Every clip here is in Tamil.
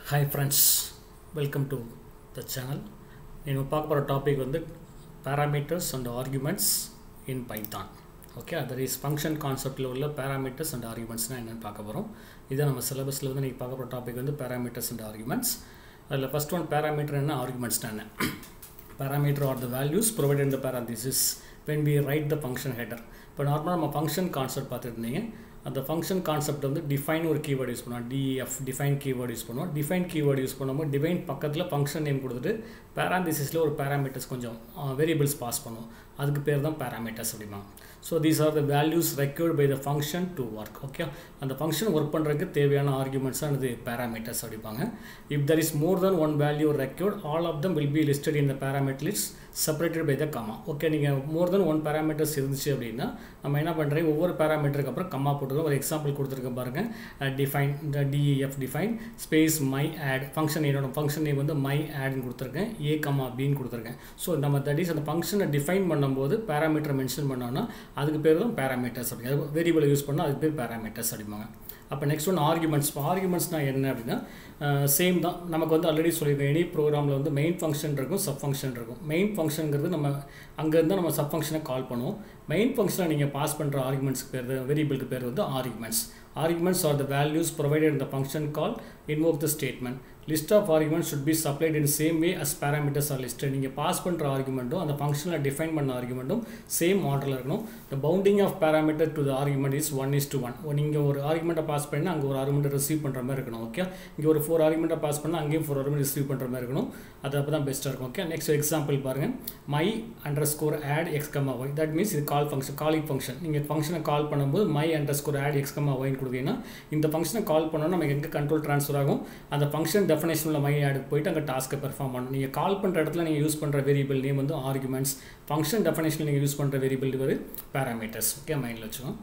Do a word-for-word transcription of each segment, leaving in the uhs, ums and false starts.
Hi friends, welcome to the channel. We will talk about a topic on the parameters and arguments in Python. Okay, that is function concept level parameters and arguments na enna paaka porom. Idha nama syllabus la vandha nee paaka pora topic vandu parameters and arguments. Adla first one parameter enna arguments na enna. Parameter are the values provided in the parenthesis when we write the function header. But normal nama function concept paathirundinga. அந்த ஃபங்க்ஷன் கான்செப்ட் வந்து டிஃபைன் ஒரு கீவேர்டு யூஸ் பண்ணுவோம், டிஎஃப் டிஃபைன் கீவேர்டு யூஸ் பண்ணுவோம். டிஃபைன் கீவேர்டு யூஸ் பண்ணும்போது டிஃபைன் பக்கத்தில் ஃபங்க்ஷன் நேம் கொடுத்துட்டு பேராந்திசிஸில் ஒரு பேராமீட்டர்ஸ் கொஞ்சம் வேரியபிள்ஸ் பாஸ் பண்ணுவோம். அதுக்கு பேர் தான் பேராமீட்டர்ஸ் அப்படிமா. So these are the values required by the function to work. Okay, அந்த ஃபங்க்ஷன் ஒர்க் பண்ணுறதுக்கு தேவையான ஆர்குமெண்ட்ஸாக அது பேராமீட்டர்ஸ் அப்படிப்பாங்க. If there is more than one value required all of them will be listed in the parameter list separated by the comma. Okay, நீங்கள் மோர் தென் ஒன் பேராமீட்டர்ஸ் இருந்துச்சு அப்படின்னா நம்ம என்ன பண்ணுறோம், ஒவ்வொரு பேராமீட்டருக்கு அப்புறம் கமா போட்டுருக்கோம். ஒரு எக்ஸாம்பிள் கொடுத்துருக்கேன் பாருங்கள், டிஃபைன் இந்த DEF define space my add function என்னோட ஃபங்க்ஷன் நேம் வந்து மை ஆட்னு கொடுத்துருக்கேன், ஏ கமா பின்னு கொடுத்துருக்கேன். ஸோ நம்ம தட் இஸ் அந்த ஃபங்க்ஷனை டிஃபைன் பண்ணும்போது பேராமீட்டர் மென்ஷன் பண்ணோன்னா அதுக்கு பேர் தான் பேராமீட்டர்ஸ் அப்படிங்க. வேரியபிளை யூஸ் பண்ணால் அதுக்கு பேர் பேராமீட்டர்ஸ் அப்படிம்பாங்க. அப்போ நெக்ஸ்ட் ஒன் ஆர்குமெண்ட்ஸ். இப்போ ஆர்குமெண்ட்ஸ்னால் என்ன அப்படின்னா சேம் தான். நமக்கு வந்து ஆல்ரெடி சொல்லியிருக்கோம், எனி ப்ரோக்ராமில் வந்து மெயின் ஃபங்க்ஷன் இருக்கும், சப் ஃபங்க்ஷன் இருக்கும். மெயின் ஃபங்க்ஷனுங்கிறது நம்ம அங்கேருந்து நம்ம சப் ஃபங்க்ஷனை கால் பண்ணுவோம். மெயின் ஃபங்க்ஷனை நீங்கள் பாஸ் பண்ணுற ஆர்குமெண்ட்ஸ்க்கு பேர் வேரியபிளுக்கு பேர் வந்து arguments. Arguments are the values provided in the function call invoke the statement. List of arguments should be supplied in the same way as parameters are listed. நீங்கள் பாஸ் பண்ணுற ஆர்குமெண்ட்டும் அந்த ஃபங்க்ஷனில் டிஃபைன் பண்ண ஆர்குமெண்ட்டும் சேம் ஆர்டரில் இருக்கணும். The bounding of parameter to the argument is one is to one. நீங்கள் ஒரு ஆர்குமெண்ட்டை பாஸ் பண்ணால் அங்கே ஒரு ஆர்குமெண்ட்டை ரிசீவ் பண்ணுற மாதிரி இருக்கணும். ஓகே, இங்கே ஒரு ஃபோர் ஆர்குமெண்ட்டை பாஸ் பண்ணால் அங்கேயும் ஃபோர் ஆர்குமெண்ட் ரிசீவ் பண்ணுற மாதிரி இருக்கணும். அது அப்போ தான் பெஸ்ட்டாக இருக்கும். ஓகே, நெக்ஸ்ட் எக்ஸாம்பிள் பாருங்கள், my underscore add x comma y. That means இது கால் ஃபங்க்ஷன், காலிங் ஃபங்க்ஷன். நீங்கள் ஃபங்க்ஷனை கால் பண்ணும்போது my underscore add x comma ஒய்னு கொடுத்தீங்கன்னா இந்த ஃபங்க்ஷனை கால் பண்ணோன்னா நமக்கு எங்கே கண்ட்ரோல் ட்ரான்ஸ்ஃபர் ஆகும், அந்த ஃபங்க்ஷன் டெஃபினேஷனில் மை ஆடுக்கு போயிட்டு அங்கே டாஸ்க்கை பெர்ஃபார்ம் பண்ணணும். நீங்கள் கால் பண்ணுற இடத்துல நீங்கள் யூஸ் பண்ணுற வேரியபிள் நேம் வந்து ஆர்குமெண்ட்ஸ், ஃபங்க்ஷன் டெஃபினேஷனில் நீங்கள் யூஸ் பண்ணுற வேரியபிள் வந்து பேராமீட்டர்ஸ். ஓகே, மைண்டில் வச்சுக்கோங்க.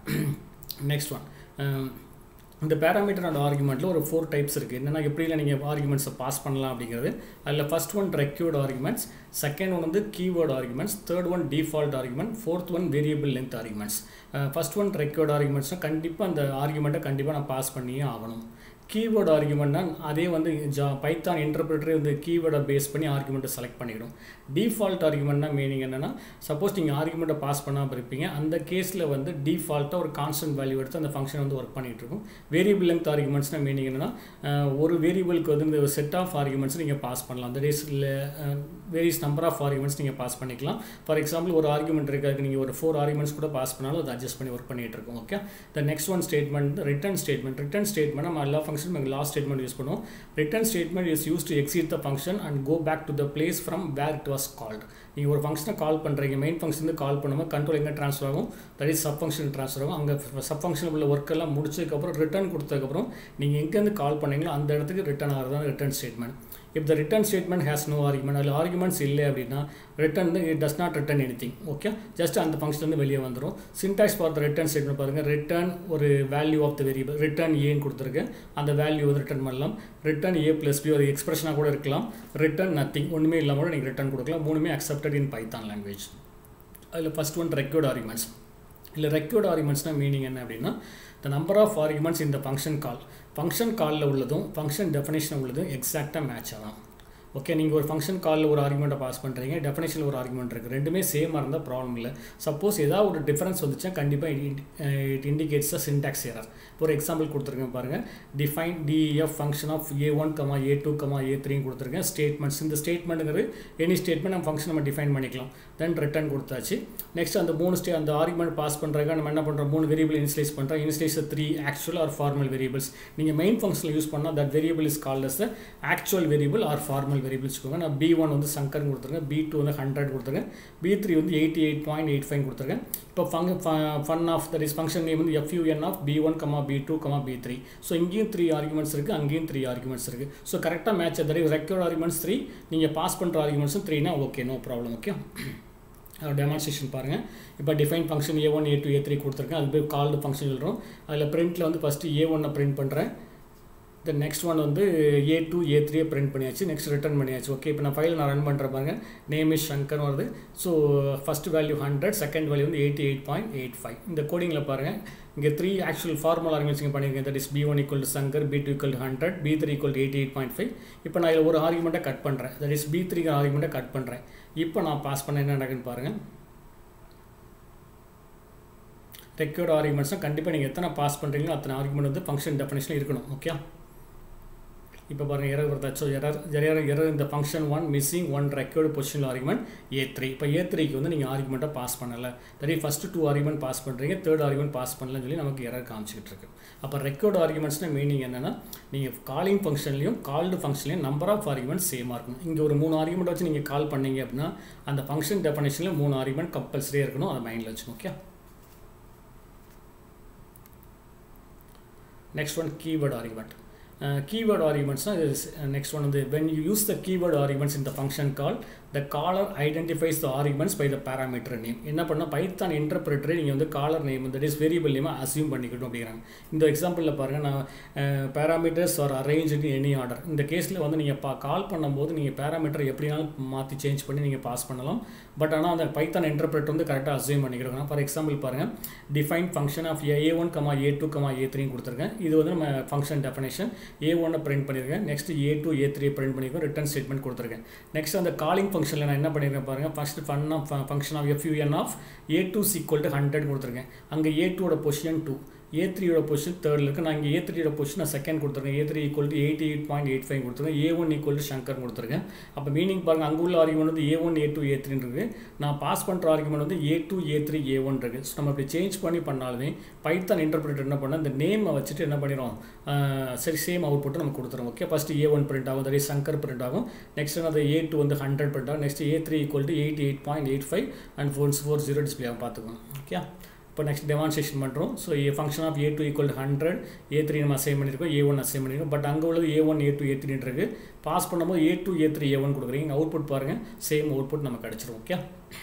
நெக்ஸ்ட் ஒன், இந்த பேராமீட்டர் அண்ட் ஆர்குமெண்ட்டில் ஒரு ஃபோர் டைப்ஸ் இருக்குது. என்னென்னா எப்படிலாம் நீங்கள் ஆர்குமெண்ட்ஸை பாஸ் பண்ணலாம் அப்படிங்கிறது. அதில் first one required arguments, second one வந்து keyword arguments, third one default argument, fourth one variable length arguments. First one required ஆர்குமெண்ட்ஸ்னால் கண்டிப்பாக அந்த ஆர்குமெண்ட்டை கண்டிப்பாக நான் பாஸ் பண்ணியே ஆகணும். கீவேர்டு ஆர்குமெண்ட்னா அதே வந்து ஜா பைத்தான் இன்டர்பிரேட்டரே வந்து கீவேர்டை பேஸ் பண்ணி ஆர்குமெண்ட்டை செலக்ட் பண்ணிவிடும். டிஃபால்ட் ஆர்குமெண்ட்னா மீனிங் என்னென்னா, சப்போஸ் நீங்கள் ஆர்குமெண்ட்டை பாஸ் பண்ணாமல் இருப்பீங்க, அந்த கேஸில் வந்து டிஃபால்ட்டாக ஒரு கான்ஸ்டன்ட் வேல்யூ எடுத்து அந்த ஃபங்க்ஷன் வந்து ஒர்க் பண்ணிகிட்டு இருக்கும். வேரியபிள் லென்த் ஆர்குமெண்ட்ஸ்னால் மீனிங் என்னென்னா, ஒரு வேரியபிளுக்கு வந்து இந்த செட் ஆஃப் ஆர்குமெண்ட்ஸ் நீங்கள் பாஸ் பண்ணலாம். அந்த டேஸில் வேரியஸ் நம்பர் ஆஃப் ஆர்குமெண்ட்ஸ் நீங்கள் பாஸ் பண்ணிக்கலாம். ஃபார் எக்ஸாம்பிள் ஒரு ஆர்குமெண்ட் இருக்காது, நீங்கள் ஒரு ஃபோர் ஆர்குமெண்ட்ஸ் கூட பாஸ் பண்ணாலும் அதை அட்ஜஸ்ட் பண்ணி ஒர்க் பண்ணிகிட்டு இருக்கும். Okay, the next one statement return statement. Return statement நம்ம எல்லா ஃபங்க்ஷன் லாஸ்ட் ஸ்டேட்மெண்ட் யூஸ் பண்ணுவோம். Return statement is use to exit the function and go back to the place from where it was called. நீங்கள் ஒரு ஃபங்க்ஷனை கால் பண்ணுறீங்க, மெயின் ஃபங்க்ஷன் கால் பண்ணும்போது கண்ட்ரோல் எங்கே ட்ரான்ஸ்ஃபர் ஆகும், that is sub function transfer ஆகும். அங்கே சப் ஃபங்க்ஷன் உள்ள ஒர்க்கெல்லாம் முடிச்சதுக்கப்புறம் ரிட்டர்ன் கொடுத்ததுக்கப்புறம் நீங்கள் எங்கேருந்து கால் பண்ணீங்களோ அந்த இடத்துக்கு ரிட்டர்ன் ஆகிறது தான் return statement. If the return statement has no argument, அதில் ஆர்குமெண்ட்ஸ் இல்லை அப்படின்னா return it does not return anything. Okay, just அந்த ஃபங்க்ஷன் வந்து வெளியே வந்துடும். Syntax for the return statement பாருங்கள், ரிட்டர்ன் ஒரு value of the variable, return ஏன்னு கொடுத்துருக்கேன், அந்த வேல்யூ வந்து ரிட்டர்ன் பண்ணலாம். ரிட்டர்ன் ஏ ப்ளஸ் பி ஒரு எக்ஸ்பிரஷனாக கூட இருக்கலாம். ரிட்டர்ன் நத்திங், ஒன்றுமே இல்லாமல் கூட நீங்கள் ரிட்டர்ன் கொடுக்கலாம். மூணுமே அக்செப்டட் இன் பைத்தான் லாங்குவேஜ். அதில் ஃபஸ்ட் ஒன் ரெக்யூர்ட் ஆர்குமெண்ட்ஸ். இல்லை ரெக்யூர்ட் ஆர்குமெண்ட்ஸ்னால் மீனிங் என்ன அப்படின்னா, the number of arguments in the function call, function காலில் உள்ளதும் ஃபங்க்ஷன் டெஃபினேஷன் உள்ளதும் எக்ஸாக்டாக மேட்ச் ஆகும். ஓகே, நீங்கள் ஒரு ஃபங்க்ஷன் காலில் ஒரு ஆர்குமெண்ட்டை பாஸ் பண்ணுறீங்க, டெஃபினேஷனில் ஒரு ஆர்குமெண்ட் இருக்குது, ரெண்டுமே சேமாக இருந்தால் ப்ராப்ளம் இல்லை. சப்போஸ் ஏதாவது ஒரு டிஃபரன்ஸ் வந்துச்சுன்னா கண்டிப்பாக it it indicates the syntax error. ஒரு எக்ஸாம்பிள் கொடுத்துருக்கேன் பாருங்கள், define DF function of A one comma a two comma a த்ரீன்னு கொடுத்துருக்கேன். ஸ்டேட்மெண்ட்ஸ், இந்த ஸ்டேட்மெண்ட்டுங்கிறது எனி ஸ்டேட்மெண்ட் நம்ம ஃபங்க்ஷன் நம்ம டிஃபைன் பண்ணிக்கலாம். தென் ரிட்டர்ன் கொடுத்தாச்சு. நெக்ஸ்ட் அந்த மூணு ஸ்டே அந்த ஆர்குமெண்ட் பாஸ் பண்ணுறதுக்கு நம்ம என்ன பண்ணுறோம், மூணு வேரியபிள் இனிஷியலைஸ் பண்ணுறோம். Initialise three actual or formal variables. நீங்கள் மெயின் ஃபங்க்ஷனில் யூஸ் பண்ணால் that variable is called as the actual variable or formal variables வச்சுக்கோங்க. நான் பி ஒன் வந்து சங்கர் கொடுத்துருக்கேன், பி டூ வந்து ஹண்ட்ரட் கொடுத்துருக்கேன், பி த்ரீ வந்து eighty eight point eight five கொடுத்துருக்கேன். இப்போ fun fun of that is function name வந்து F U N of B one comma B two comma B three. So இங்கேயும் த்ரீ ஆர்குமெண்ட்ஸ் இருக்குது, அங்கேயும் த்ரீ ஆர்குமெண்ட்ஸ் இருக்குது. ஸோ கரெக்டாக match that is required arguments three, நீங்கள் பாஸ் பண்ணுற ஆர்குமெண்ட்ஸும் த்ரீனா okay, no problem. Okay, demonstration பாருங்கள். இப்போ define function a one A two A three கொடுத்துருக்கேன், அது போய் கால்டு ஃபங்க்ஷன் சொல்கிறோம். அதில் பிரிண்ட்டில் வந்து ஃபஸ்ட்டு ஏ ஒன்னை பிரிண்ட் பண்ணுறேன், The next one வந்து A two A three print பண்ணியாச்சு. next return பண்ணியாச்சு. ஓகே, இப்போ நான் ஃபைல் நான் ரன் பண்ணுற பாருங்க. நேம் இஸ் சங்கர் வருது. So first value hundred, second value வந்து eighty eight point eight five. இந்த கோடிங்கில் பாருங்கள், இங்கே த்ரீ ஆக்சுவல் ஃபார்முலா ஆர்குமெண்ட்ஸ் இங்கே பண்ணியிருக்கேன். That is P one equal to Shankar, P two equal to hundred, P three equal to eighty eight point five. இப்போ நான் இதில் ஒரு ஆர்குமெண்ட்டை கட் பண்ணுறேன். தட் இஸ் பி த்ரீங்கிற ஆர்குமெண்ட்டை கட் பண்ணுறேன். இப்போ நான் பாஸ் பண்ண என்ன நடக்குன்னு பாருங்கள். ரெக்யூர்ட் ஆர்குமெண்ட்ஸ்னால் கண்டிப்பாக நீங்கள் எத்தனை பாஸ் பண்ணுறீங்களோ அத்தனை ஆர்குமெண்ட் வந்து ஃபங்க்ஷன் டெஃபினேஷனில் இருக்கணும். ஓகே, இப்போ பாருங்கள் எரர் வருதாச்சோ. எரர் எரர் எரர் இந்த function one missing one required positional argument a three. இப்போ ஏ த்ரீக்கு வந்து நீங்கள் ஆர்குமெண்ட்டை பாஸ் பண்ணலை. That is first two argument pass பண்ணுறீங்க, தேர்ட் ஆர்குமெண்ட் பாஸ் பண்ணலன்னு சொல்லி நமக்கு எரர் காமிச்சிக்கிட்டு இருக்கு. அப்போ ரெக்யூர்டு ஆர்குமெண்ட்ஸ்னால் மீனிங் என்னென்னா, நீங்கள் காலிங் ஃபங்க்ஷன்லையும் கால்டு ஃபங்க்ஷன்லையும் நம்பர் ஆஃப் ஆர்குமெண்ட்ஸ் சேமாக இருக்கணும். இங்கே ஒரு மூணு ஆர்குமெண்ட் வச்சு நீங்கள் கால் பண்ணீங்க அப்படின்னா அந்த ஃபங்க்ஷன் டெஃபினேஷனில் மூணு ஆர்குமெண்ட் கம்பல்சரியாக இருக்கணும். அதை மைண்டில் வச்சுக்கணும். Okay, next one keyword argument. Uh, keyword arguments is uh, next one. The when you use the keyword arguments in the function call, the caller identifies the arguments by the parameter name. என்ன பண்ணா பைத்தான் இன்டர்பிரேட்டரை நீங்கள் வந்து caller name that is variable name assume பண்ணிக்கணும் அப்படிங்கிறாங்க. இந்த எக்ஸாம்பிளில் பாருங்கள், நான் parameters are arrange in any order. இந்த கேஸில் வந்து நீங்கள் பா கால் பண்ணும்போது நீங்கள் பேராமீட்டர் எப்படினாலும் மாற்றி சேஞ்ச் பண்ணி நீங்கள் பாஸ் பண்ணலாம். பட் ஆனால் அந்த பைத்தான் இன்டர்பிரேட்டர் வந்து கரெக்டாக அசியூம் பண்ணிக்கிறோம். ஃபார் எக்ஸாம்பிள் பாருங்கள், define function of A one comma a two comma a த்ரீன்னு கொடுத்துருக்கேன். இது வந்து நம்ம ஃபங்க்ஷன் டெஃபினேஷன். ஏ ஒன்னை பிரிண்ட் பண்ணியிருக்கேன், next a two A three print பண்ணியிருக்கோம், ரிட்டர்ன் ஸ்டேட்மெண்ட் கொடுத்துருக்கேன். நெக்ஸ்ட் அந்த காலிங் ஃபங்க்ஷனில் நான் என்ன பண்ணியிருக்கேன் பாருங்கள், first fun of function of F U N of a two equal to hundred கொடுத்துருக்கேன். அங்கே ஏ டூவோட பொசிஷன் டூ, ஏ த்ரீயோட பொசிஷன் தேர்டில் இருக்குது. நான் இங்கே ஏ த்ரீயோட பொசிஷன் நான் செகண்ட் கொடுத்துருக்கேன். A three equal to eighty eight point eight five கொடுத்துருக்கேன். A one equal to Shankar கொடுத்துருக்கேன். அப்போ மீனிங் பாருங்கள், அங்கே உள்ள ஆர்குமெண்ட் வந்து ஏ ஒன் ஏ டூ ஏ த்ரீன்னு இருக்குது. நான் பாஸ் பண்ணுற ஆர்குமெண்ட் வந்து a two A three a one இருக்குது. ஸோ நம்ம அப்படி சேஞ்ச் பண்ணி பண்ணாலுமே பைத்தான் இன்டர்பிரேட்டர் என்ன பண்ணால் இந்த நேமை வச்சுட்டு என்ன பண்ணிடும், சரி சேம் அவுட் புட்டு நம்ம கொடுத்துரும். Okay, first a one print ஆகும், தட் இஸ் சங்கர் பிரிண்ட் ஆகும். நெக்ஸ்ட் வந்து ஏ டூ வந்து ஹண்ட்ரட் பிரிண்ட் ஆகும். Next a three equal to eighty eight point eight five and four four zero display ஆகும். பார்த்துக்கோங்க. ஓகே, இப்போ நெக்ஸ்ட் டெமான்ஸ்ட்ரேஷன் பண்ணுறோம். So a function of a two equal to hundred, A three நம்ம அசைன் பண்ணியிருக்கோம், ஏ ஒன் அசைன் பண்ணியிருக்கோம். பட் அங்கே உள்ளது ஏ ஒன் ஏ டூ ஏ த்ரீன்னு இருக்குது. பாஸ் பண்ணும்போது a two A three a one கொடுக்குறீங்க. அவுட்புட் பாருங்கள், சேம் அவுட்புட் நமக்கு கிடச்சிரும். ஓகே,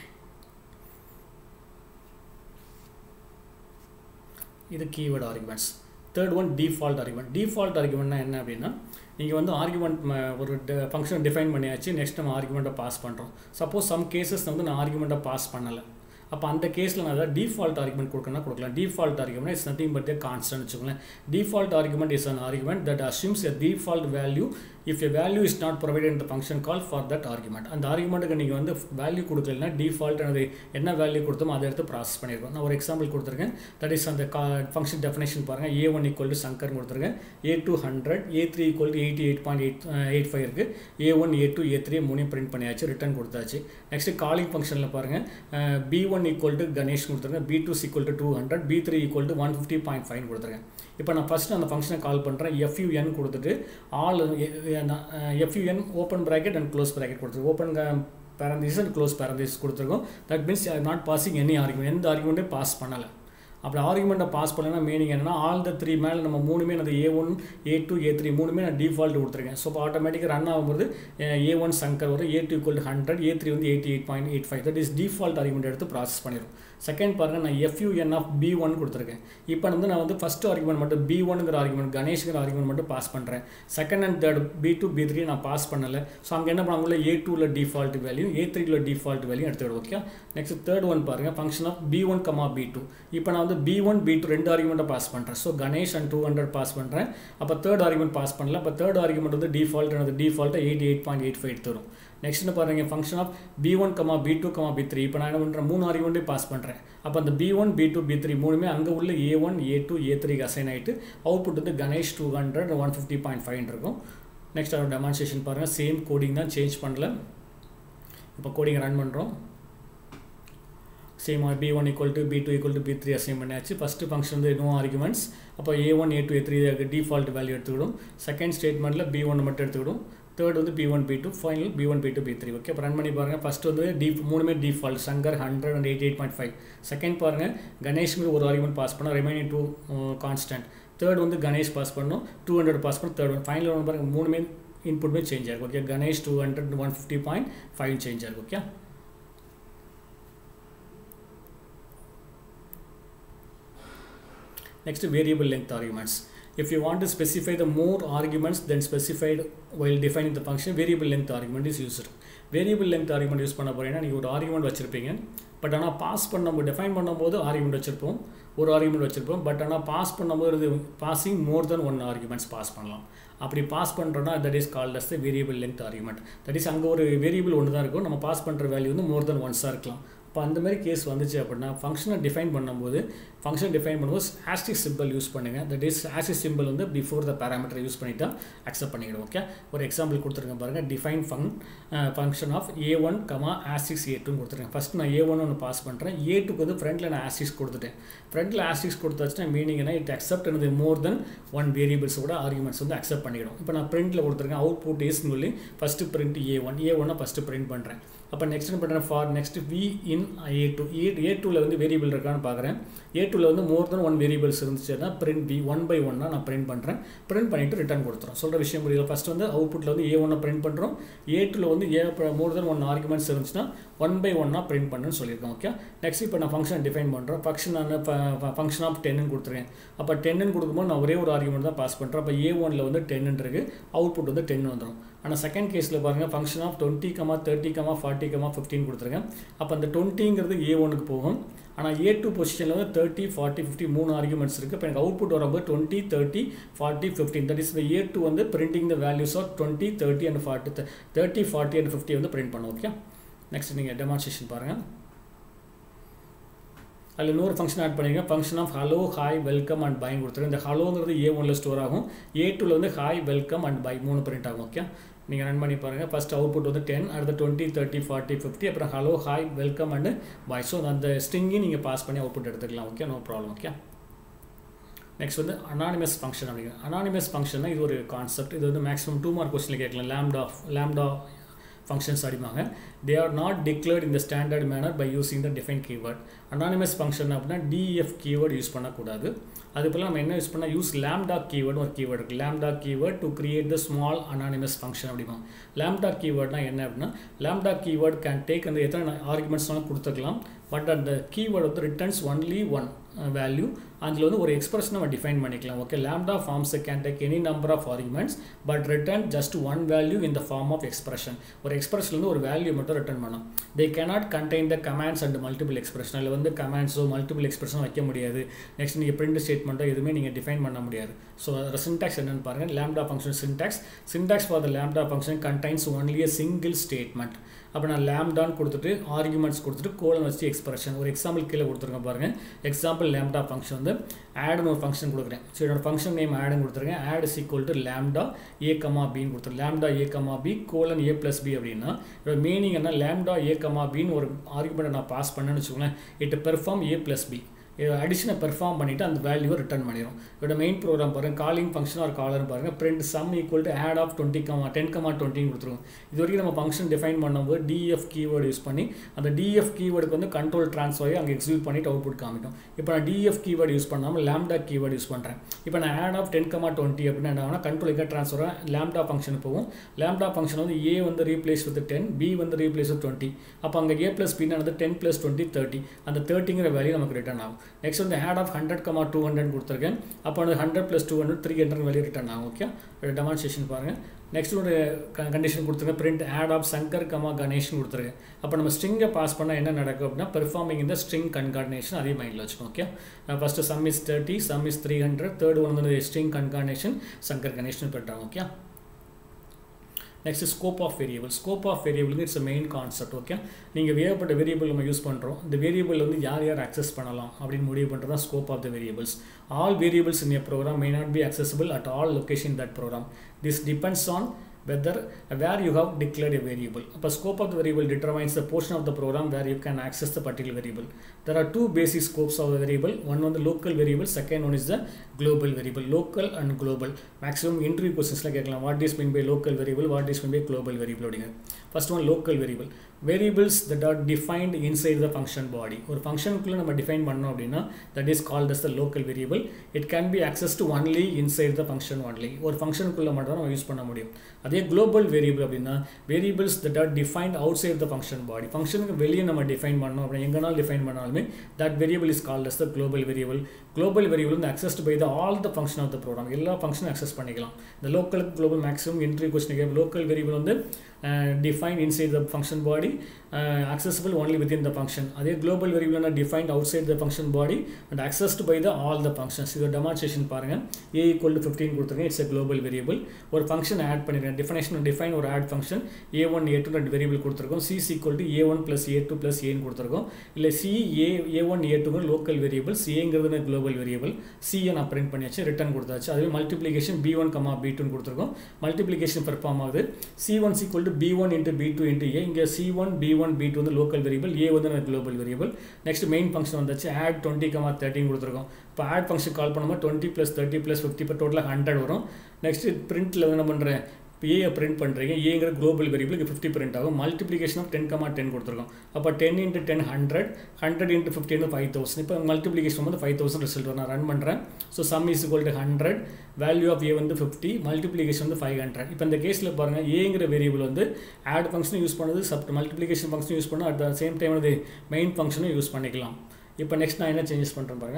இது keyword arguments. Third one default argument. Default ஆர்குமெண்ட்னா என்ன அப்படின்னா, நீங்கள் வந்து ஆர்குமெண்ட் ஒரு ஃபங்க்ஷன் டிஃபைன் பண்ணியாச்சு, நெக்ஸ்ட் நம்ம ஆர்குமெண்ட்டை பாஸ் பண்ணுறோம். சப்போஸ் சம் கேசஸ் வந்து நான் ஆர்குமெண்ட்டை பாஸ் பண்ணலை, அப்போ அந்த கேஸில் நான் ஏதாவது டிஃபால்ட் ஆர்குமெண்ட் கொடுக்கணும்னா கொடுக்கலாம். Default argument is nothing but a constant வச்சுக்கோங்களேன். Default argument is an argument that assumes a default value if a value is not provided in the function call for that argument. அந்த ஆர்குமெண்ட்டுக்கு நீங்கள் வந்து வேல்யூ கொடுக்கலன்னா டிஃபால்ட் அது என்ன வேல்யூ கொடுத்தோமோ அதை எடுத்து ப்ராசஸ் பண்ணியிருக்கோம். நான் ஒரு எக்ஸாம்பிள் கொடுத்துருக்கேன். தட் இஸ் அந்த ஃபங்க்ஷன் டெஃபினேஷன் பாருங்கள். A one equal to Shankar கொடுத்துருக்கேன், a two hundred, A three equal to eighty eight point eight eight five இருக்குது. A one A two A three மூணையும் பிரிண்ட் பண்ணியாச்சு, ரிட்டர்ன் கொடுத்தாச்சு. நெக்ஸ்ட்டு காலிங் ஃபங்க்ஷனில் பாருங்கள், P one equal to Ganesh கொடுத்துருக்கேன், P two equal to two hundred, P three equal to one fifty point five கொடுத்துருக்கேன். இப்போ நான் ஃபஸ்ட்டு அந்த ஃபங்க்ஷனை கால் பண்ணுறேன். எஃப்யூஎன் கொடுத்துட்டு all F U N open bracket and close bracket கொடுத்துருக்கோம். Open parenthesis and close parenthesis கொடுத்துருக்கோம். That means I not passing any argument, எந்த ஆர்குமெண்ட்டே பாஸ் பண்ணலை. அப்படி ஆர்குமெண்ட்டை பாஸ் பண்ணலைன்னா மீனிங் என்னன்னா, ஆல் த த்ரீ மேலே நம்ம மூணுமே அந்த A one A two A three மூணுமே நான் டிஃபால்ட் கொடுத்துருக்கேன். ஸோ இப்போ ஆட்டோமேட்டிக்காக ரன் ஆகும்போது ஏ ஒன் சங்கர் வரும், A two equal to hundred, A three வந்து eighty eight point eight five that is default argument எடுத்து ப்ராசஸ் பண்ணிடும். செகண்ட் பாருங்கள், நான் எஃப்யூஎன் ஆஃப் பி ஒன் கொடுத்துருக்கேன். இப்போ வந்து நான் வந்து ஃபஸ்ட் ஆர்குமெண்ட் மட்டும் பி ஒன்னுங்கிற ஆர்குமெண்ட் கணேஷ்ங்கிற ஆர்குமெண்ட் மட்டும் பாஸ் பண்ணுறேன். Second and third B two B three நான் பாஸ் பண்ணலை. ஸோ அங்கே என்ன பண்ணாங்களோ ஏ டூவில் டிஃபால்ட் வேல்யூ, ஏ த்ரீல டிஃபால்ட் வேல்யூ எடுத்துக்கிடும். ஓகே, நெக்ஸ்ட் தேர்ட் ஒன் பாருங்கள், function of B one comma B two. இப்போ நான் வந்து பி ஒன் பி டூ ரெண்டு ஆர்குமெண்ட்டை பாஸ் பண்ணுறேன். So Ganesh and two hundred pass பண்ணுறேன். அப்போ தேர்ட் ஆர்குமெண்ட் பாஸ் பண்ணல. அப்போ தேர்ட் ஆர்குமெண்ட் வந்து டிஃபால்ட் அந்த டிஃபால்ட்டை eighty eight point eight five எடுத்து வரும். நெக்ஸ்ட் பாருங்க, function of B one comma B two comma B three. இப்போ நான் என்ன பண்ணுறேன், மூணு ஆர்குமெண்ட்டே பாஸ் பண்ணுறேன். அப்போ அந்த B one B two B three மூணுமே அங்கே உள்ள ஏ ஒன் ஏ டூ ஏ த்ரீக்கு அசைன் ஆகிட்டு அவுட்புட் வந்து Ganesh two hundred one fifty point five இருக்கும். நெக்ஸ்ட் அதோட டெமான்ஸ்ட்ரேஷன் பாருங்கள், சேம் கோடிங் தான், சேஞ்ச் பண்ணல. இப்போ கோடிங் ரன் பண்ணுறோம். Same B one equal to B two equal to B three assign பண்ணியாச்சு. ஃபஸ்ட்டு ஃபங்க்ஷன் வந்து நோ ஆர்குமெண்ட்ஸ். அப்போ A one A two A three default value எடுத்துக்கிடும். செகண்ட் ஸ்டேட்மெண்ட்டில் பி ஒன் மட்டும் எடுத்துக்கிடும். தேர்ட் வந்து B one B two, final B one B two B three. Okay, இப்போ ரன் பண்ணி பாருங்கள். ஃபஸ்ட்டு வந்து டி மூணுமே default Shankar hundred and eighty eight point five. Second பாருங்கள், கணேஷ்க்கு ஒரு ஆர்குமெண்ட் பாஸ் பண்ணோம், ரிமைனிங் டூ கான்ஸ்டன்ட். தேர்ட் வந்து கணேஷ் பாஸ் பண்ணோம், டூ ஹண்ட்ரட் பாஸ் பண்ணோம். தேர்ட் ஒன் ஃபைனல் ஒன்று பாருங்கள், மூணுமே இன்புட்மே சேஞ்ச் ஆகும். Okay, Ganesh two hundred one fifty point five change ஆகும். Okay, next variable length arguments. if you want to specify the more arguments than specified while defining the function, variable length argument is used. Variable length argument use பண்ண போறீங்கன்னா நீங்க ஒரு ஆர்குமெண்ட் வச்சிருப்பீங்க, பட் ஆனால் பாஸ் பண்ணும்போது டிஃபைன் பண்ணும்போது ஆர்குமெண்ட் வச்சிருப்போம், ஒரு ஆர்குமெண்ட் வச்சிருப்போம், பட் ஆனால் பாஸ் பண்ணும்போது passing more than one arguments pass பண்ணலாம். அப்படி பாஸ் பண்ணுறோன்னா that is called as the variable length argument. That is அங்கே ஒரு வேரியபிள் ஒன்று தான் இருக்கும், நம்ம பாஸ் பண்ணுற வேல்யூ வந்து மோர் தென் ஒன்ஸாக இருக்கலாம். இப்போ அந்த மாதிரி கேஸ் வந்துச்சு அப்படின்னா ஃபங்க்ஷனை டிஃபைன் பண்ணும்போது ஃபங்க்ஷன் டிஃபைன் பண்ணும்போது ஆஸ்டிக் சிம்பிள் யூஸ் பண்ணுங்கள். தட் இஸ் ஆஸ்டிக் சிம்பிள் வந்து பிஃபோர் த பேராமீட்டர் யூஸ் பண்ணிவிட்டு அக்செப்ட் பண்ணிக்கிடும். ஓகே, ஒரு எக்ஸாம்பிள் கொடுத்துருங்க பாருங்கள். Define fun function of A one comma asterisks A டூன்னு கொடுத்துருக்கேன். ஃபஸ்ட் நான் ஏ ஒன் ஒன்று பாஸ் பண்ணுறேன், ஏ டூக்கு வந்து ஃப்ரண்ட்டில் நான் ஆஸ்டிக்ஸ் கொடுத்துட்டேன். ஃப்ரண்ட்டில் ஆஸ்டிக்ஸ் கொடுத்தாச்சுன்னா மீனிங் என்ன, இட் அக்செப்ட் எனது மோர் தென் ஒன் வேரியபிள்ஸோட ஆர்குமெண்ட்ஸ் வந்து அக்செப்ட் பண்ணிக்கிடும். இப்போ நான் பிரிண்டில் கொடுத்துருக்கேன் அவுட் புட் இஸ் சொல்லி first print A one A ஒன்னை ஃபஸ்ட்டு பிரிண்ட் பண்ணுறேன். அப்போ நெக்ஸ்ட் என்ன பண்ணுறேன், for next V in A two A A டூவில் வந்து வேரியபிள் இருக்கான்னு பார்க்குறேன். ஏ டூவில் வந்து மோர் தென் ஒன் வேரியபிள்ஸ் இருந்துச்சுன்னா பிரிண்ட் பி ஒன் பை ஒன்னாக நான் பிரிண்ட் பண்ணுறேன். பிரிண்ட் பண்ணிவிட்டு ரிட்டர்ன் கொடுத்துறோம். சொல்கிற விஷயம் புரியல. ஃபஸ்ட் வந்து அவுட்புட்டில் வந்து ஏ ஒன்னை பிரிண்ட் பண்ணுறோம், ஏ டூவில் வந்து A more than one arguments இருந்துச்சுன்னா ஒன் பை ஒன்னாக பிரிண்ட் பண்ணுன்னு சொல்லியிருக்கோம். ஓகே, நெக்ஸ்ட் இப்போ நான் ஃபங்க்ஷன் டிஃபைன் பண்ணுறேன். ஃபங்க்ஷன் நான் ஃபங்க்ஷன் ஆஃப் டென்னு கொடுத்துருக்கேன். அப்போ டென்னு கொடுக்கும்போது நான் ஒரே ஒரு ஆர்குமெண்ட் தான் பாஸ் பண்ணுறேன். அப்போ ஏ ஒனில் வந்து டென்னு இருக்குது, அவுட்புட் வந்து டென் வந்துடும். ஆனால் செகண்ட் கேஸில் பாருங்கள், function of twenty comma thirty comma forty comma ஃபிஃப்டின் கொடுத்துருக்கேன். அப்போ அந்த டுவெண்ட்டிங்கிறது ஏ ஒனுக்கு போகும், ஆனால் ஏ டூ பொசிஷனில் வந்து தேர்ட்டி ஃபார்ட்டி ஃபிஃப்டி மூணு ஆர்குமெண்ட்ஸ் இருக்குது. இப்போ எனக்கு அவுட்புட் வரும்போது டுவெண்ட்டி தேர்ட்டி ஃபார்ட்டி ஃபிஃப்டின் தட் இஸ் இந்த ஏ டூ வந்து printing the values of twenty thirty and forty thirty forty and fifty வந்து பிரிண்ட் பண்ணும். ஓகே, நெக்ஸ்ட் நீங்கள் டெமான்ஸ்ட்ரேஷன் பாருங்கள். அதில் இன்னொரு ஃபங்க்ஷன் ஆட் பண்ணிங்க. Function of hello hi welcome and பைன்னு கொடுத்துருங்க. இந்த ஹலோங்கிறது ஏ ஒனில் ஸ்டோர் ஆகும், ஏ டூவில் வந்து ஹாய் வெல்கம் அண்ட் பை மூணு பிரிண்ட் ஆகும். ஓகே, நீங்கள் ரன் பண்ணி பாருங்கள். ஃபஸ்ட் அவுட்புட் வந்து டென், அடுத்து டுவெண்ட்டி தேர்ட்டி ஃபார்ட்டி ஃபிஃப்டி, அப்புறம் hello hi welcome and bye. So அந்த ஸ்ட்ரிங்கையும் நீங்கள் பாஸ் பண்ணி அவுட்புட் எடுத்துக்கலாம். Okay, no problem. Okay, next வந்து அனானிமஸ் ஃபங்க்ஷன் அப்படிங்கிற அனானிமஸ் ஃபங்க்ஷன்னா இது ஒரு கான்செப்ட். இது வந்து மேக்ஸிமம் டூ மார்க் கொஸ்டினில் கேட்கலாம். லேம்டா லேம்டா functions அடிப்பாங்க. They are not declared in the standard manner by using the define keyword. Anonymous function அப்படின்னா def keyword யூஸ் பண்ணக்கூடாது. அது போல் நம்ம என்ன யூஸ் பண்ணால் யூஸ் lambda keyword ஒரு keyword இருக்குது. lambda keyword to create the small anonymous function அப்படிமா. lambda keywordனா என்ன அப்படின்னா lambda keyword can take அந்த எத்தனை ஆர்குமெண்ட்ஸ்னாலும் கொடுத்துக்கலாம். பட் அந்த keyword வந்து returns only one value. அதில் வந்து ஒரு எக்ஸ்பிரஷன் நம்ம டிஃபைன் பண்ணிக்கலாம். Okay, lambda forms can take any number of arguments but return just one value in the form of expression. ஒரு எக்ஸ்பிரஷன் வந்து ஒரு வேல்யூ மட்டும் ரிட்டர்ன் பண்ணும். they cannot contain the commands and multiple expression. அதில் வந்து கமாண்ட்ஸோ மல்டிபிள் எக்ஸ்பிரஷன் வைக்க முடியாது. நெக்ஸ்ட் நீங்கள் பிரிண்ட் ஸ்டேட்மெண்ட்டோ எதுவுமே நீங்கள் டிஃபைன் பண்ண முடியாது. ஸோ அதோட சின்டாக்ஸ் என்னென்னு பாருங்கள். lambda function syntax syntax for the lambda function contains only a single statement. அப்போ நான் லேம்டான்னு கொடுத்துட்டு ஆர்குமெண்ட்ஸ் கொடுத்துட்டு கோலன் வச்சு எக்ஸ்பிரஷன் ஒரு எக்ஸாம்பிள் கீழே கொடுத்துருங்க பாருங்கள். எக்ஸாம்பிள் லேம்டா ஃபங்க்ஷன் வந்து ஆடுன்னு ஒரு ஃபங்க்ஷன் கொடுக்குறேன். ஸோ என்னோட ஃபங்க்ஷன் நேம் ஆடுன்னு கொடுத்துருங்க. Add is equal to lambda A comma பின்னு கொடுத்துருங்க. Lambda A comma B colon A plus B அப்படின்னா இதோட மீனிங் என்ன, லேம்டா ஏ கமா பின்னு ஒரு ஆர்குமெண்ட்டை நான் பாஸ் பண்ணேன்னு வச்சுக்கோங்களேன். It perform A plus B அடிஷனை பெர்ஃபார்ம் பண்ணிவிட்டு அந்த வேல்யூவை ரிட்டர்ன் பண்ணிடும். இதோட மெயின் ப்ரோக்ராம் பாருங்கள். காலிங் ஃபங்க்ஷன் ஒரு காலர் பாருங்கள். Print sum equal to add of twenty comma ten comma டுவெண்ட்டின்னு கொடுத்துருவோம். இது வரைக்கும் நம்ம ஃபங்க்ஷன் டிஃபைன் பண்ணும்போது டிஎஃப் கீவேர்டு யூஸ் பண்ணி அந்த டிஎஃப் கீவேர்டுக்கு வந்து கண்ட்ரோல் ட்ரான்ஸ்ஃபர் ஆகி அங்கே எக்ஸிக்யூட் பண்ணிட்டு அவுட்புட் காமிக்கும். இப்போ நான் டிஎஃப் கீவேர்டு யூஸ் பண்ணாமல் லேம்டா கீவேர்டு யூஸ் பண்ணுறேன். இப்போ நான் add of ten comma twenty அப்படின்னா என்ன கண்ட்ரோல் எங்கே ட்ரான்ஸ்ஃபர் லேம்டா ஃபங்க்ஷன் போகும். லேம்டா ஃபங்க்ஷன் வந்து ஏ வந்து ரீப்ளேஸ் வித் டென், பி வந்து ரீப்ளேஸ் வித் டுவெண்ட்டி. அப்போ அங்கே ஏ ப்ளஸ் பின்னு வந்து டென் ப்ளஸ் டுவெண்ட்டி தேர்ட்டி அந்த தேர்ட்டிங்கிற வேல்யூ நமக்கு ரிட்டர்ன் ஆகும். நெக்ஸ்ட் வந்து add hundred comma two hundred கொடுத்துருக்கேன். அப்போ வந்து hundred plus two hundred three hundred வெளியே ரிட்டர்ன் ஆகும். ஓகே, டெமான்ஸ்ட்ரேஷன் பாருங்கள். நெக்ஸ்ட் ஒரு கண்டிஷன் கொடுத்துருக்கேன். Print add of Shankar comma கணேஷ்னு கொடுத்துருக்கேன். அப்போ நம்ம ஸ்ட்ரிங்கை பாஸ் பண்ணால் என்ன நடக்கும் அப்படின்னா பெர்ஃபார்மிங் இந்த ஸ்ட்ரிங் கன்கார்டினேஷன் அதே மைண்டில் வச்சுக்கோம். Okay, first sum is thirty, sum is three hundred, third one வந்து ஸ்ட்ரிங் கன்கார்டினேஷன் சங்கர் கணேஷ்னு பெற்றாங்க. Okay, next scope of variable. Scope of variable it's main concept. Okay, நீங்கள் வேறுபட்ட வேரியபிள் நம்ம யூஸ் பண்ணுறோம். இந்த வேரியபிள் வந்து யார் யார் அக்சஸ் பண்ணலாம் அப்படின்னு முடிவு பண்ணுறது தான் scope of the variables. All variables in a program may not be accessible at all location in that program. This depends on whether where you have declared a variable. Appa scope of the variable determines the portion of the program where you can access the particular variable. There are two basic scopes of the variable. One on the local variable, second one is the global variable. Local and global. Maximum interview questions like what is meant by local variable, what is meant by global variable. First one, local variable. Variables that are defined inside the function body. Or function குள்ள நம்ம define பண்ணோம் அப்படின்னா that is called as the local variable. It can be accessed only inside the function only. ஒரு function குள்ள மட்டும் நம்ம யூஸ் பண்ண முடியும். அதே அதே குளோபல் வேரியபிள் அப்படின்னா variables that are defined outside the function body ஃபங்க்ஷனுக்கு வெளியே நம்ம டிஃபைன் பண்ணோம் அப்படின்னா எங்கேனாலும் டிஃபைன் பண்ணாலுமே that variable is called as the global variable global variable வந்து accessed by the all the function of the program எல்லா ஃபங்க்ஷனும் அக்சஸ் பண்ணிக்கலாம் இந்த local global maximum interview question local variable வந்து defined inside the function body accessible only within the function அதே global variable are defined outside the function body and accessed by the all the functions இது demonstration பாருங்க a equal to fifteen கொடுத்துருங்க it's a global variable ஒரு function add பண்ணிருக்கேன் definition define ஒரு add function a one a two ரெண்டு variable கொடுத்துருக்கோம் c is equal to a one plus a two plus a ன்னு கொடுத்துருக்கோம் இல்லை c a a1 a2 local variables a ங்கிறது global variable c நான் print பண்ணியாச்சு return கொடுத்தாச்சு அதுவே multiplication b one b two ன்னு கொடுத்துருக்கோம் multiplication perform ஆகுது c one is equal to b one into b two into a இங்க c one b one b two வந்து local variable a வந்து global variable next main function வந்தாச்சு add twenty thirteen கொடுத்திருக்கோம் இப்போ add function கால் பண்ணும்போது twenty plus thirty plus fifty per total one hundred வரும் next printல என்ன பண்றேன் a print பண்றீங்க a ங்கற global variable க்கு fifty print ஆகும் multiplication of ten ten கொடுத்திருக்கோம் அப்ப ten into ten one hundred one hundred into fifty ன்னு five thousand இப்போ multiplication வந்து five thousand ரிசல்ட் வரும் நான் ரன் பண்றேன் so sum is equal to one hundred value of a வந்து fifty multiplication வந்து five hundred இப்போ இந்த கேஸ்ல பாருங்க a ங்கற வேரியபிள் வந்து add function யூஸ் பண்ணுது sub multiplication function யூஸ் பண்ணா at the same time வந்து main function யூஸ் பண்ணிக்கலாம் இப்போ next நான் என்ன சேஞ்சஸ் பண்றேன் பாருங்க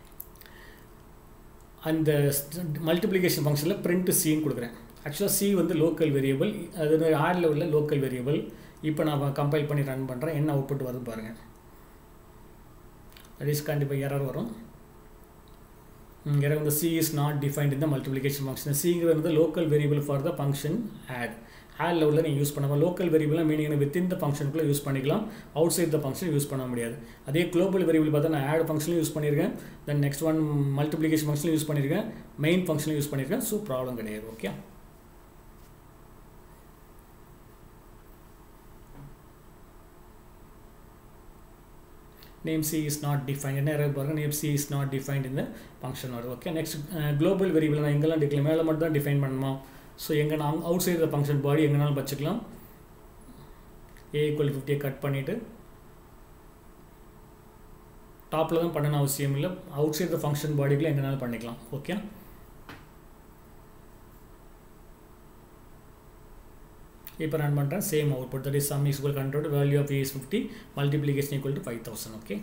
அந்த multiplication functionல print c ன்னு கொடுக்கிறேன் actually c வந்து local variable அது r லெவல்ல local variable இப்போ நான் கம்பைல் பண்ணி ரன் பண்றேன் என்ன அவுட்புட் வருது பாருங்க that is கண்டிப்பா எரர் வரும் இங்க வந்து c is not defined in the multiplication function c ங்கிறது வந்து local variable for the function add add லெவல்ல நீங்க யூஸ் பண்ணலாம் local variable meaning within the function குள்ள யூஸ் பண்ணிக்கலாம் outside the function யூஸ் பண்ண முடியாது அதே global variable பார்த்தா நான் add function யூஸ் பண்ணிருக்கேன் then next one multiplication function use பண்ணிருக்கேன் main function யூஸ் பண்ணிருக்கேன் so problem கிடையாது okay name c is not defined என்ன error பாருங்க name c is not defined in the function order okay next uh, global variable நான் எங்கலாம் டிக்ளேர் மேல மட்டும் தான் டிஃபைன் பண்ணனும் சோ எங்க நான் outside the function body எங்கனாலும் வச்சுக்கலாம் a equal to fifty cut பண்ணிட்டு டாப்ல தான் பண்ணனும் அவசியம் இல்ல outside the function body குள்ள எங்கனாலும் பண்ணிக்கலாம் ஓகே இப்போ ரன் பண்றேன் same output that is sum is equal to one hundred value of a is fifty multiplication equal to five thousand okay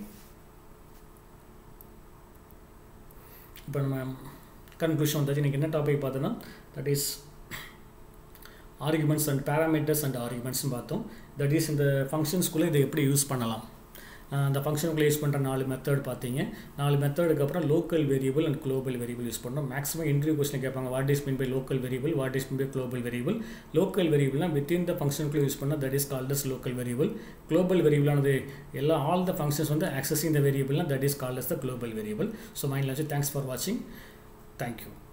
இப்போ நம்ம கன்க்ளூஷன் வந்தாச்சு இன்னைக்கு என்ன டாபிக் பார்த்தோம்னா that is arguments and parameters and arguments பார்த்தோம் that is இந்த functions குள்ள இதை எப்படி யூஸ் பண்ணலாம் அந்த ஃபங்க்ஷனுக்குள்ள யூஸ் பண்ற நாலு மெத்தட் பாத்தீங்க நாலு மெத்தடுக்கு அப்புறம் local variable and global variable யூஸ் பண்ணோம் மேக்ஸिमम இன்டர்வியூ क्वेश्चन கேட்பாங்க what is meant by local variable what is meant by global variable local variable னா within the functionக்குள்ள யூஸ் பண்ணா that is called as local variable global variable ஆனது எல்லா all the functions வந்து accessing the variable னா that is called as the global variable so mind thanks for watching thank you